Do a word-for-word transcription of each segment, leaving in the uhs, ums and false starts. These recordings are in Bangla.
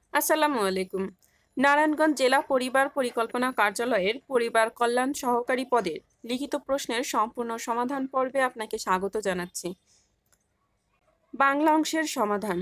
আসসালামু আলাইকুম। নারায়ণগঞ্জ জেলা পরিবার পরিকল্পনা কার্যালয়ের পরিবার কল্যাণ সহকারী পদের লিখিত প্রশ্নের সম্পূর্ণ সমাধান পর্বে আপনাকে স্বাগত জানাচ্ছি। বাংলা অংশের সমাধান।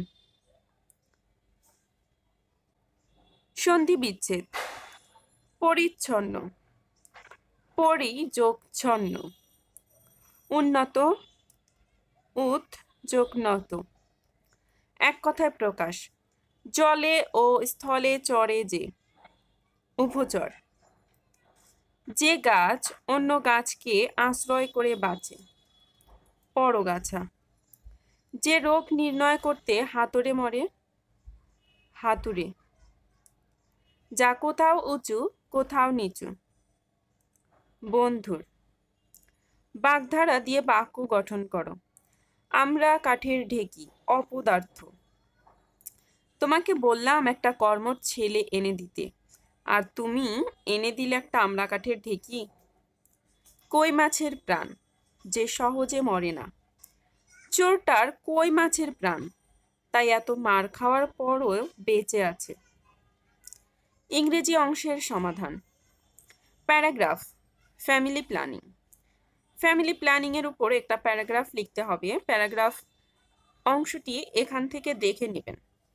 সন্ধি বিচ্ছেদ। পরিচ্ছন্ন, পরি যোগ ছন্ন, উন্নত, উত যোগ নত। এক কথায় প্রকাশ। জলে ও স্থলে চরে যে, উভচর। যে গাছ অন্য গাছকে আশ্রয় করে বাঁচে, পরগাছা। যে রোগ নির্ণয় করতে হাতুড়ে মরে, হাতুড়ে। যা কোথাও উঁচু কোথাও নিচু, বন্ধুর। বাগধারা দিয়ে বাক্য গঠন করো। আমরা কাঠের ঢেকি, অপদার্থ। তোমাকে বললাম একটা কর্মর ছেলে এনে দিতে, আর তুমি এনে দিলে একটা আমড়া কাঠের ঢেকি। কই মাছের প্রাণ, যে সহজে মরে না। চোরটার কই মাছের প্রাণ, তাই এত মার খাওয়ার পরও বেঁচে আছে। ইংরেজি অংশের সমাধান। Paragraph. Family planning. Family planning এর উপর একটা প্যারাগ্রাফ লিখতে হবে। প্যারাগ্রাফ অংশটি এখান থেকে দেখে নেবেন।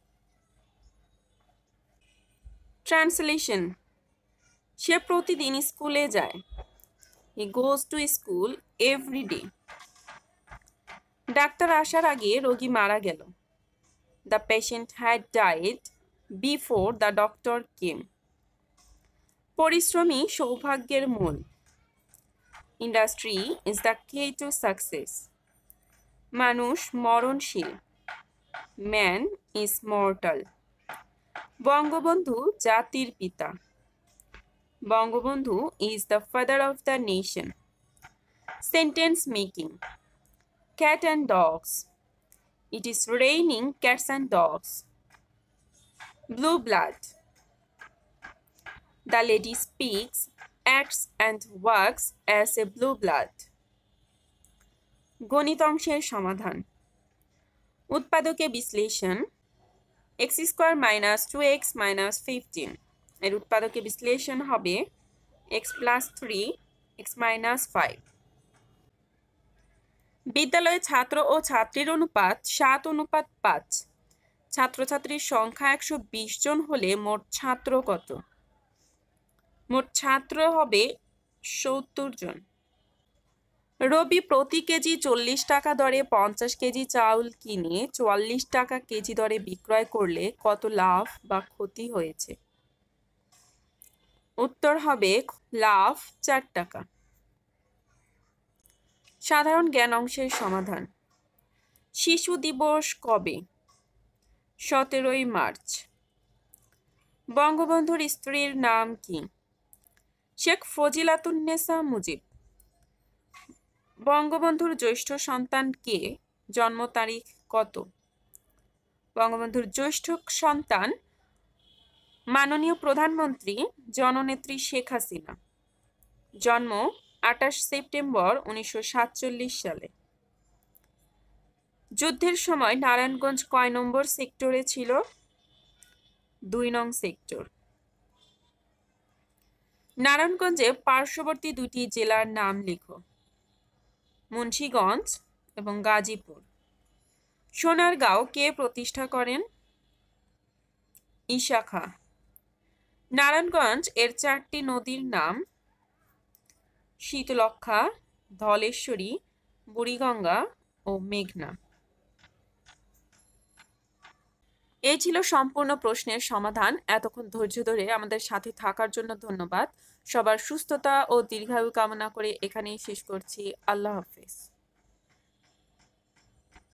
ট্রান্সলেশন। সে প্রতিদিন স্কুলে যায়। He goes to school every day. ডাক্তার আসার আগে রোগী মারা গেল। The patient had died before the doctor came. পরিশ্রমী সৌভাগ্যের মূল। Industry is the key to success. মানুষ মরণশীল। Man is mortal. বঙ্গবন্ধু জাতির পিতা। Bangabandhu is the father of the nation. Sentence making. Cat and dogs. It is raining cats and dogs. Blue blood. The lady speaks, acts and works as a blue blood. গণিত অংশের সমাধান। উৎপাদকে বিশ্লেষণ। x square minus two x minus fifteen এর উৎপাদকে বিশ্লেষণ হবে x plus three x minus five. বিদ্যালয়ে ছাত্র ও ছাত্রীর অনুপাত সাত অনুপাত পাঁচ। ছাত্রছাত্রীর সংখ্যা একশো বিশ জন হলে মোট ছাত্র কত? মোট ছাত্র হবে সত্তর জন। রবি প্রতি কেজি চল্লিশ টাকা দরে পঞ্চাশ কেজি চাউল কিনে চুয়াল্লিশ টাকা কেজি দরে বিক্রয় করলে কত লাভ বা ক্ষতি হয়েছে? উত্তর হবে লাভ চার টাকা। সাধারণ জ্ঞান অংশের সমাধান। শিশু দিবস কবে? সতেরোই মার্চ। বঙ্গবন্ধুর স্ত্রীর নাম কি? শেখ ফজিলাতুন্নেসা মুজিব। বঙ্গবন্ধুর জ্যৈষ্ঠ সন্তান কে? জন্ম তারিখ কত? বঙ্গবন্ধুর জ্যৈষ্ঠ সন্তান মাননীয় প্রধানমন্ত্রী জননেত্রী শেখ হাসিনা। জন্ম আঠাশ সেপ্টেম্বর উনিশশো সাতচল্লিশ সালে। যুদ্ধের সময় নারায়ণগঞ্জ কয় নম্বর সেক্টরে ছিল? দুই নং সেক্টর। নারায়ণগঞ্জে পার্শ্ববর্তী দুটি জেলার নাম লিখো। মুন্সিগঞ্জ এবং গাজীপুর। সোনারগাঁও কে প্রতিষ্ঠা করেন? ঈশা খাঁ। নারায়ণগঞ্জ এর চারটি নদীর নাম শীতলক্ষ্যা, ধলেশ্বরী, বুড়িগঙ্গা ও মেঘনা। এই ছিল সম্পূর্ণ প্রশ্নের সমাধান। এতক্ষণ ধৈর্য ধরে আমাদের সাথে থাকার জন্য ধন্যবাদ। সবার সুস্থতা ও দীর্ঘায়ু কামনা করে এখানেই শেষ করছি। আল্লাহ হাফেজ।